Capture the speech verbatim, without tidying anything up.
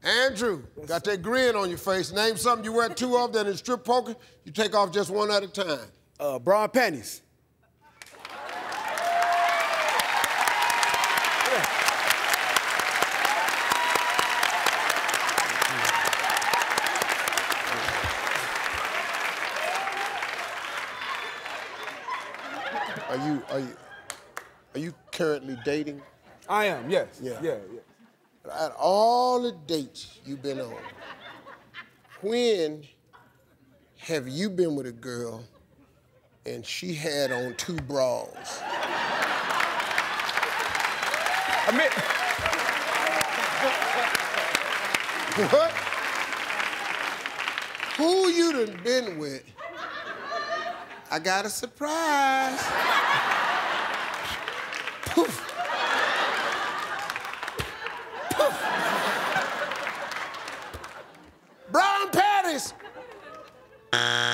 Andrew, yes, got that grin on your face. Name something you wear two of that in strip poker, you take off just one at a time. Uh, bra and panties. Are you, are you, are you currently dating? I am, yes. Yeah. Yeah, yeah. At all the dates you've been on, when have you been with a girl and she had on two bras? I mean... What? Who you done been with? I got a surprise. Poof. Poof. Brown patties.